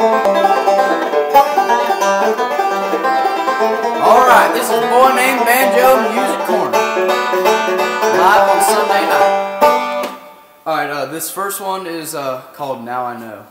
Alright, this is Boy Named Banjo Music Corner. Live on Sunday night. Alright, this first one is called Now I Know.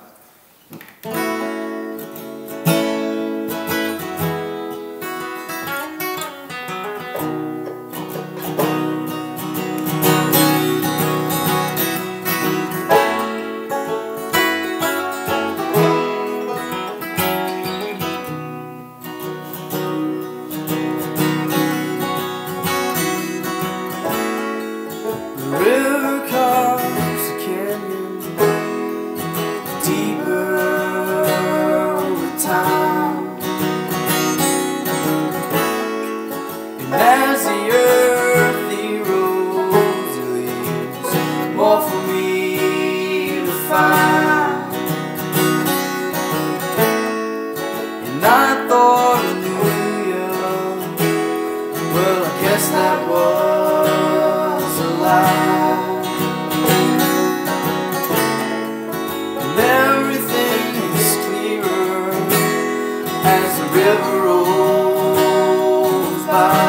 As the earth erodes, it leaves more for me to find. And I thought I knew you, well, I guess that was a lie. And everything is clearer as the river rolls by.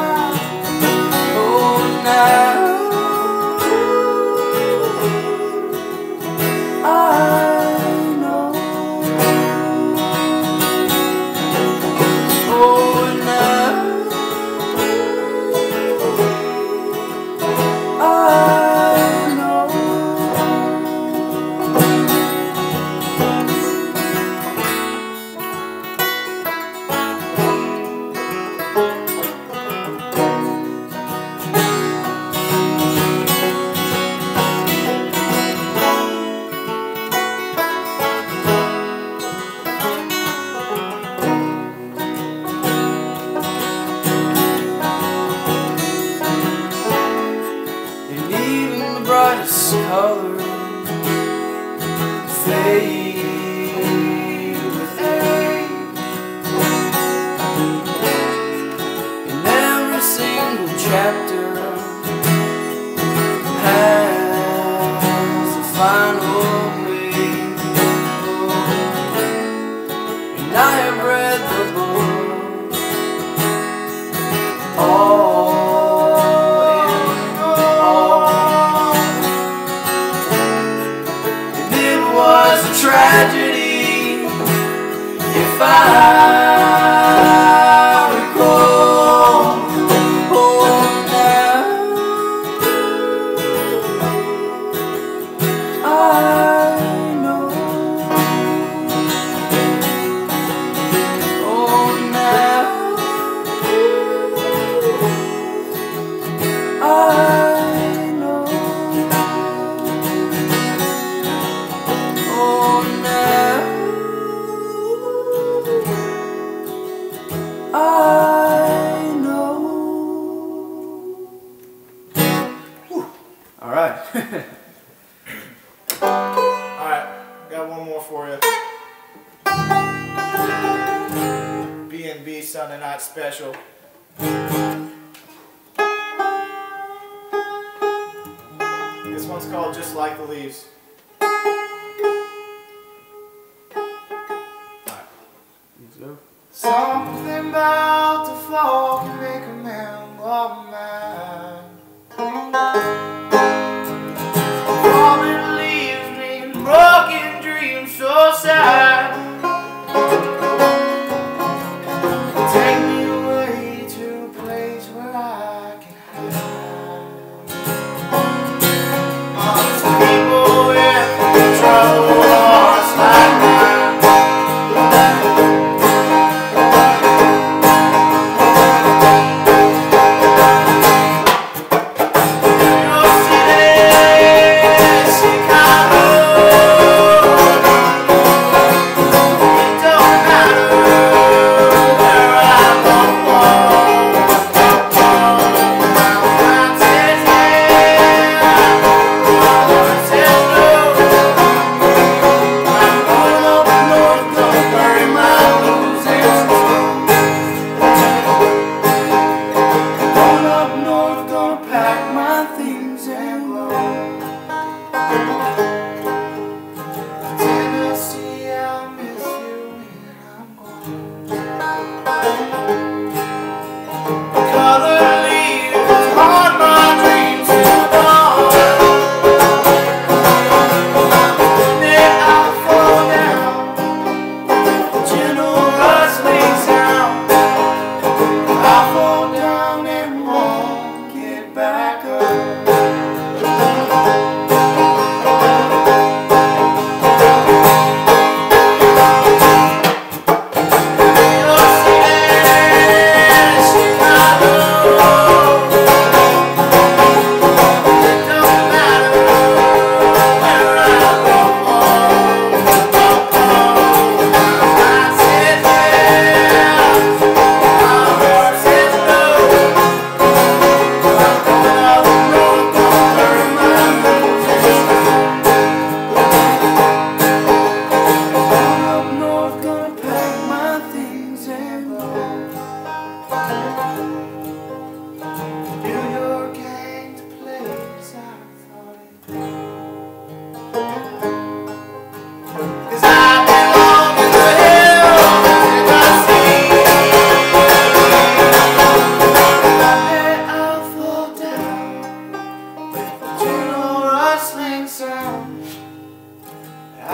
Brightest color fade with age, and every single chapter has a final page. And I have read the book all. Tragedy, if I recall. Oh, now I know. Oh, now I know. I know. All right. All right, got one more for you. B&B Sunday night special. This one's called Just Like the Leaves. Something about to fall can make a man go mad. Falling leaves me broken dreams so sad. Take me away to a place where I can hide. People with trouble hearts like mine.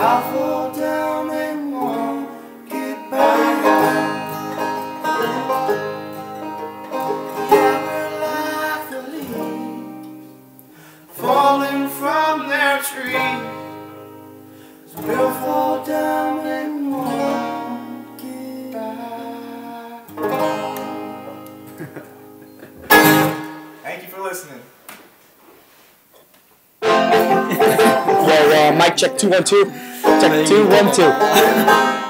fall down, they won't get back. Yeah, we're like the leaves falling from their tree. We'll fall down and won't get back. Thank you for listening. Yo, mic check 2 1 2. Check 2 1 2.